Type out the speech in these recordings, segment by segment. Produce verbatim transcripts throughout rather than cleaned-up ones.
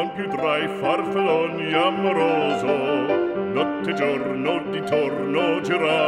compiudrai farfalloni amoroso, notte e giorno di torno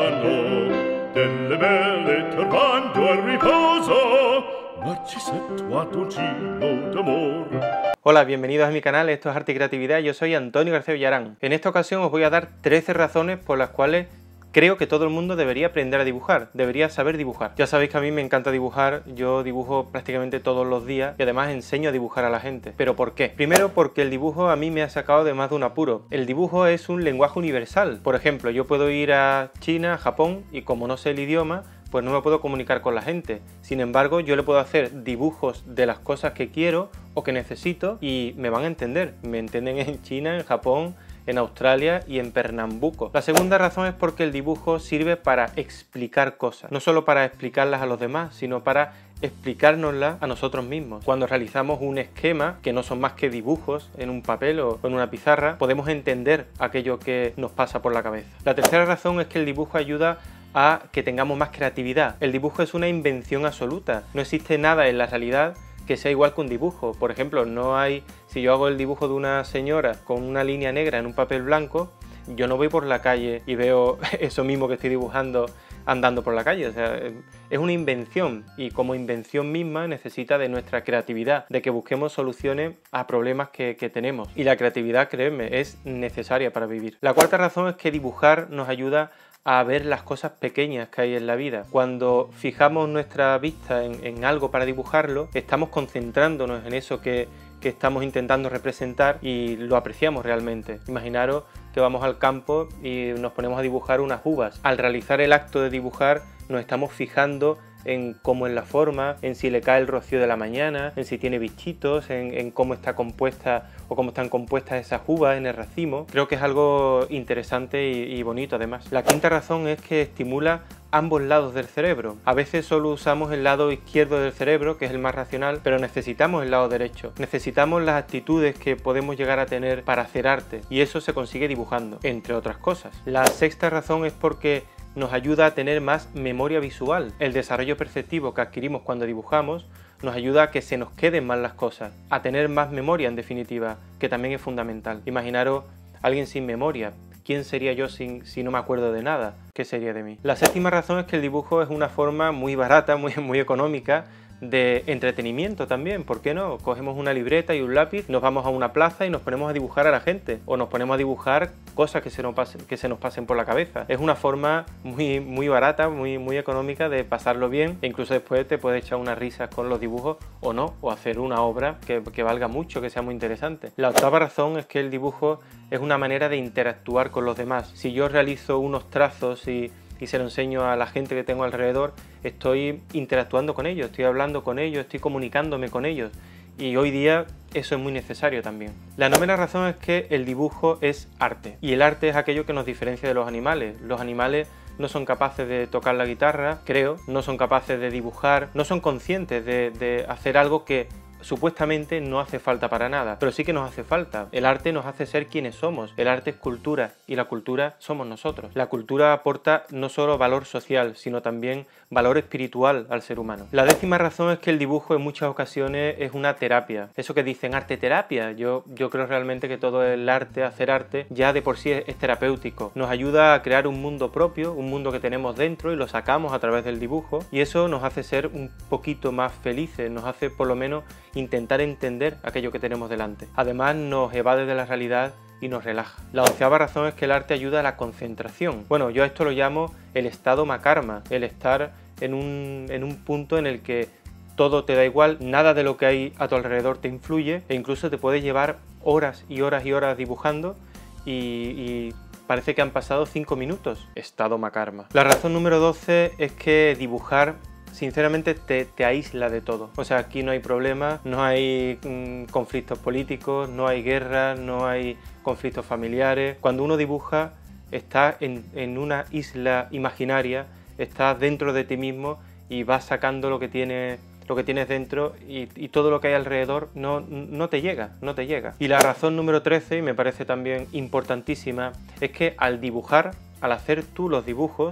girano, delle belle turbando al riposo, Narcisetto Antoncino d'amor. Hola, bienvenidos a mi canal, esto es Arte y Creatividad, yo soy Antonio García Villarán. En esta ocasión os voy a dar trece razones por las cuales creo que todo el mundo debería aprender a dibujar, debería saber dibujar. Ya sabéis que a mí me encanta dibujar, yo dibujo prácticamente todos los días y además enseño a dibujar a la gente. ¿Pero por qué? Primero porque el dibujo a mí me ha sacado de más de un apuro. El dibujo es un lenguaje universal. Por ejemplo, yo puedo ir a China, a Japón y como no sé el idioma, pues no me puedo comunicar con la gente. Sin embargo, yo le puedo hacer dibujos de las cosas que quiero o que necesito y me van a entender. Me entienden en China, en Japón, en Australia y en Pernambuco. La segunda razón es porque el dibujo sirve para explicar cosas. No solo para explicarlas a los demás, sino para explicárnoslas a nosotros mismos. Cuando realizamos un esquema, que no son más que dibujos en un papel o en una pizarra, podemos entender aquello que nos pasa por la cabeza. La tercera razón es que el dibujo ayuda a que tengamos más creatividad. El dibujo es una invención absoluta. No existe nada en la realidad que sea igual que un dibujo. Por ejemplo, no hay, si yo hago el dibujo de una señora con una línea negra en un papel blanco, yo no voy por la calle y veo eso mismo que estoy dibujando andando por la calle. O sea, es una invención y como invención misma necesita de nuestra creatividad, de que busquemos soluciones a problemas que, que tenemos. Y la creatividad, créeme, es necesaria para vivir. La cuarta razón es que dibujar nos ayuda a ver las cosas pequeñas que hay en la vida. Cuando fijamos nuestra vista en, en algo para dibujarlo, estamos concentrándonos en eso que, que estamos intentando representar y lo apreciamos realmente. Imaginaros que vamos al campo y nos ponemos a dibujar unas uvas. Al realizar el acto de dibujar nos estamos fijando en cómo es la forma, en si le cae el rocío de la mañana, en si tiene bichitos, en, en cómo está compuesta o cómo están compuestas esas uvas en el racimo. Creo que es algo interesante y, y bonito además. La quinta razón es que estimula ambos lados del cerebro. A veces solo usamos el lado izquierdo del cerebro, que es el más racional, pero necesitamos el lado derecho. Necesitamos las actitudes que podemos llegar a tener para hacer arte y eso se consigue dibujando, entre otras cosas. La sexta razón es porque nos ayuda a tener más memoria visual. El desarrollo perceptivo que adquirimos cuando dibujamos nos ayuda a que se nos queden más las cosas, a tener más memoria en definitiva, que también es fundamental. Imaginaros a alguien sin memoria. ¿Quién sería yo sin, si no me acuerdo de nada? ¿Qué sería de mí? La séptima razón es que el dibujo es una forma muy barata, muy, muy económica de entretenimiento también. ¿Por qué no? Cogemos una libreta y un lápiz, nos vamos a una plaza y nos ponemos a dibujar a la gente o nos ponemos a dibujar cosas que se nos pasen, que se nos pasen por la cabeza. Es una forma muy, muy barata, muy, muy económica de pasarlo bien e incluso después te puedes echar unas risas con los dibujos o no, o hacer una obra que, que valga mucho, que sea muy interesante. La octava razón es que el dibujo es una manera de interactuar con los demás. Si yo realizo unos trazos y y se lo enseño a la gente que tengo alrededor, estoy interactuando con ellos, estoy hablando con ellos, estoy comunicándome con ellos y hoy día eso es muy necesario también. La novena razón es que el dibujo es arte y el arte es aquello que nos diferencia de los animales. Los animales no son capaces de tocar la guitarra, creo, no son capaces de dibujar, no son conscientes de, de hacer algo que supuestamente no hace falta para nada, pero sí que nos hace falta. El arte nos hace ser quienes somos. El arte es cultura y la cultura somos nosotros. La cultura aporta no solo valor social, sino también valor espiritual al ser humano. La décima razón es que el dibujo en muchas ocasiones es una terapia. Eso que dicen arte terapia, yo, yo creo realmente que todo el arte, hacer arte, ya de por sí es, es terapéutico. Nos ayuda a crear un mundo propio, un mundo que tenemos dentro y lo sacamos a través del dibujo y eso nos hace ser un poquito más felices, nos hace por lo menos intentar entender aquello que tenemos delante. Además nos evade de la realidad y nos relaja. La onceava razón es que el arte ayuda a la concentración. Bueno, yo a esto lo llamo el estado makarma, el estar en un, en un punto en el que todo te da igual, nada de lo que hay a tu alrededor te influye e incluso te puedes llevar horas y horas y horas dibujando y, y parece que han pasado cinco minutos. Estado makarma. La razón número doce es que dibujar sinceramente te, te aísla de todo. O sea, aquí no hay problemas, no hay mmm, conflictos políticos, no hay guerras, no hay conflictos familiares. Cuando uno dibuja, estás en, en una isla imaginaria, estás dentro de ti mismo y vas sacando lo que tienes, lo que tienes dentro y, y todo lo que hay alrededor no, no te llega, no te llega. Y la razón número trece, y me parece también importantísima, es que al dibujar, al hacer tú los dibujos,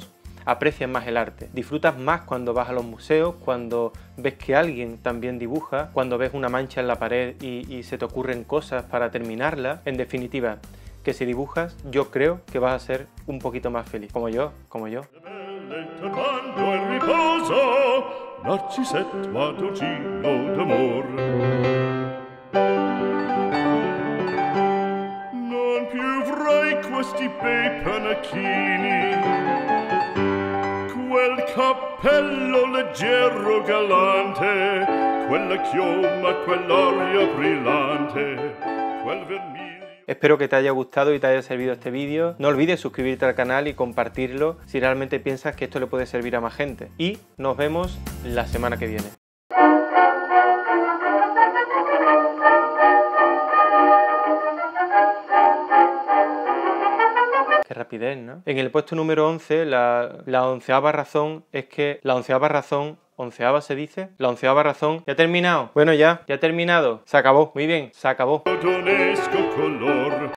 aprecias más el arte. Disfrutas más cuando vas a los museos, cuando ves que alguien también dibuja, cuando ves una mancha en la pared y, y se te ocurren cosas para terminarla. En definitiva, que si dibujas, yo creo que vas a ser un poquito más feliz. Como yo, como yo. Questi bei panacchini, quel cappello leggero galante, quella chioma, quell'aria brillante, quel vermiglio. Espero que te haya gustado y te haya servido este vídeo. No olvides suscribirte al canal y compartirlo si realmente piensas que esto le puede servir a más gente. Y nos vemos la semana que viene. Qué rapidez, ¿no? En el puesto número once, la, la onceava razón es que... La onceava razón... ¿Onceava se dice? La onceava razón... ¿Ya ha terminado? Bueno, ya, ya ha terminado. Se acabó. Muy bien, se acabó.